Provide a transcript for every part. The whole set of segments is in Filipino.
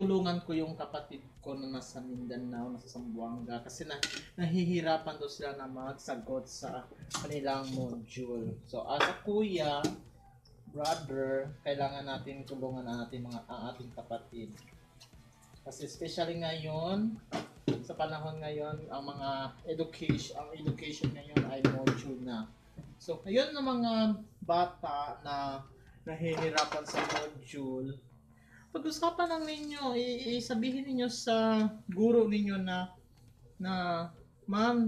tulungan ko yung kapatid ko na nasa Mindanao, nasa Zamboanga kasi nahihirapan daw sila na magsagot sa kanilang module. So as a kuya, brother, kailangan natin tulungan ang ating kapatid. Kasi especially ngayon, sa panahon ngayon, ang education ngayon ay module na. So, ngayon ng mga bata na nahihirapan sa module, pag-usapan lang ninyo, sabihin ninyo sa guro ninyo na ma'am,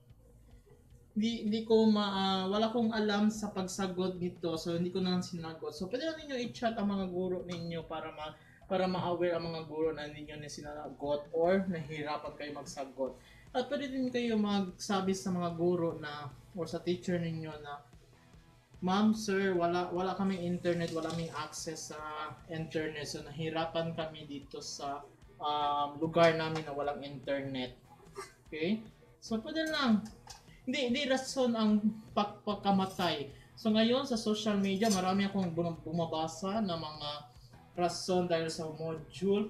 hindi ko wala kong alam sa pagsagot nito, so hindi ko na sinagot. So pwede na ninyo i-chat ang mga guro ninyo para ma-aware ang mga guro na hindi nyo na sinagot or nahihirapan kayo magsagot. At pwede din kayo magsabi sa mga guro na or sa teacher ninyo na ma'am, sir, wala kaming internet, wala kaming access sa internet. So nahirapan kami dito sa lugar namin na walang internet. Okay? So pwede lang. Hindi rason ang pagkamatay. So ngayon sa social media, marami akong bumabasa ng mga rason dahil sa module,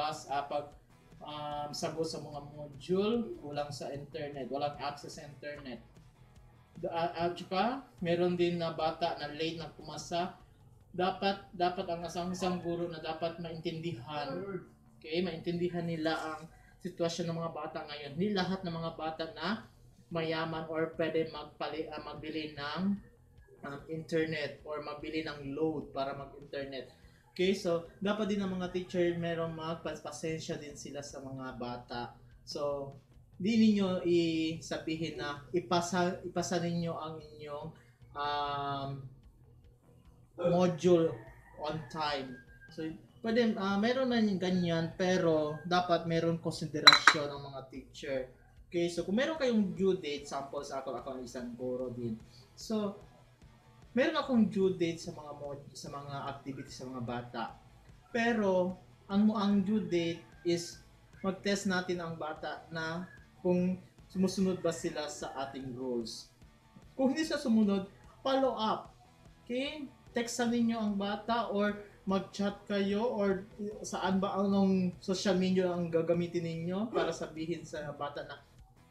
sagot sa mga module, kulang sa internet, walang access sa internet. At saka, meron din na bata na late na pumasa. Dapat ang isang guro na dapat maintindihan. Okay, maintindihan nila ang sitwasyon ng mga bata ngayon. Hindi lahat ng mga bata na mayaman or pwede magbili ng internet or magbili ng load para mag-internet. Okay, so dapat din ng mga teacher merong magpasensya din sila sa mga bata. So, di ninyo isabihin na ipasa ninyo ang inyong module on time. So, pwede, meron na yung ganyan, pero dapat meron konsiderasyon ng mga teacher. Okay, so kung meron kayong due date, sample sa ako ang isang guro din. So, meron akong due date sa mga activities sa mga bata. Pero ang due date is mag-test natin ang bata na kung sumusunod ba sila sa ating rules. Kung hindi sila sumunod, follow up. Okay? Textan ninyo ang bata or mag-chat kayo or saan ba anong social media ang gagamitin ninyo para sabihin sa bata na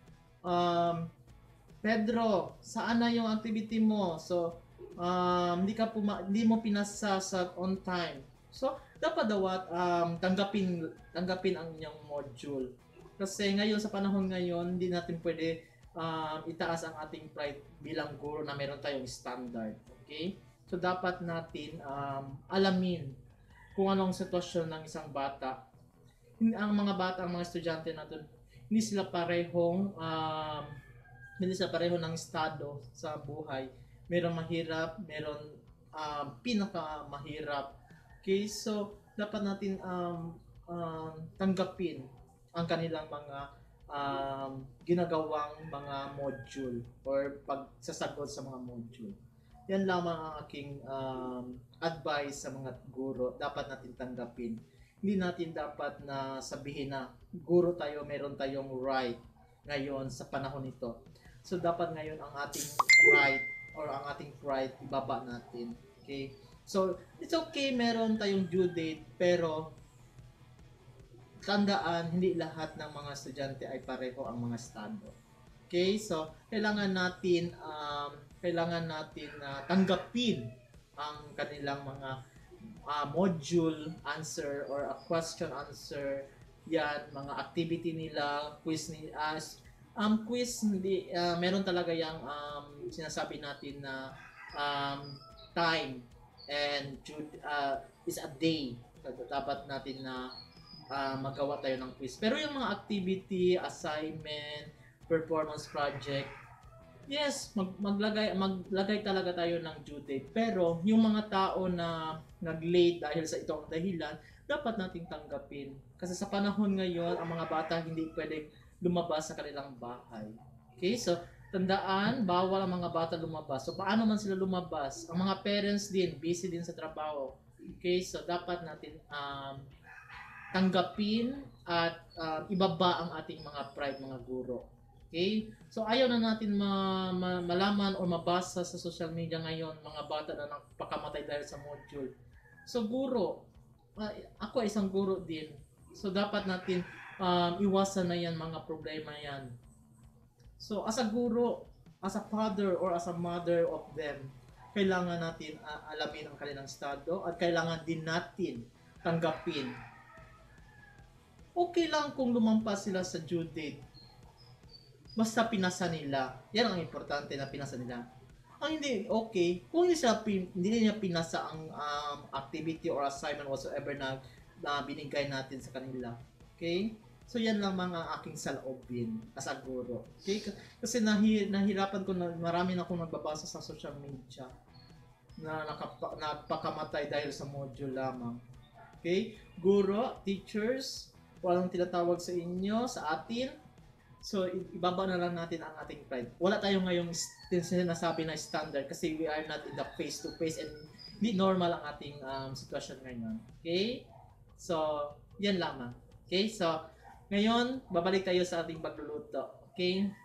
Pedro, saan na yung activity mo? So, hindi mo pinasa sa on time. So, dapat tanggapin ang inyong module. Kasi ngayon, sa panahon ngayon, hindi natin pwede itaas ang ating pride bilang guro na meron tayong standard. Okay? So, dapat natin alamin kung anong sitwasyon ng isang bata. Ang mga bata, ang mga estudyante natin, hindi sila pareho ng estado sa buhay. Meron mahirap, meron pinaka mahirap. Okay, so dapat natin tanggapin ang kanilang mga ginagawang mga module or pagsasagot sa mga module. Yan lamang ang aking advice sa mga guro. Dapat natin tanggapin. Hindi natin dapat na sabihin na guro tayo, meron tayong right ngayon sa panahon nito. So dapat ngayon ang ating right or ang ating pride ibaba natin. Okay? So it's okay meron tayong due date pero tandaan hindi lahat ng mga estudyante ay pareho ang mga estado. Okay? So kailangan natin tanggapin ang kanilang mga module answer or a question answer, yan, mga activity nila, quiz quiz, hindi, meron talaga yung sinasabi natin na time and is a day. Dapat natin na magawa tayo ng quiz. Pero yung mga activity, assignment, performance project, yes, maglagay talaga tayo ng due date. Pero yung mga tao na nag-late dahil sa itong dahilan, dapat nating tanggapin. Kasi sa panahon ngayon, ang mga bata hindi pwedeng lumabas sa kanilang bahay. Okay? So, tandaan, bawal ang mga bata lumabas. So, paano man sila lumabas? Ang mga parents din, busy din sa trabaho. Okay? So, dapat natin tanggapin at ibaba ang ating mga pride, mga guro. Okay? So ayaw na natin malaman o mabasa sa social media ngayon mga bata na napakamatay dahil sa module. So guro, ako ay isang guro din. So dapat natin iwasan na yan mga problema yan. So as a guro, as a father or as a mother of them, kailangan natin alamin ang kanilang estado at kailangan din natin tanggapin. Okay lang kung lumampas sila sa due date. Basta pinasa nila. Yan ang importante na pinasa nila. Ang hindi okay, kung hindi niya pinasa ang activity or assignment whatsoever na binigay natin sa kanila. Okay? So yan lang mga aking saloobin as a guro. Okay? Kasi nahirapan ko na marami na akong nagbabasa sa social media na nagpakamatay dahil sa module lamang. Okay? Guro, teachers, walang tinatawag sa inyo, sa atin. So, ibaba na lang natin ang ating pride. Wala tayong ngayong sinasabi na standard kasi we are not in the face-to-face and hindi normal ang ating sitwasyon ngayon. Okay? So, yan lamang. Okay? So, ngayon, babalik tayo sa ating pagluluto. Okay?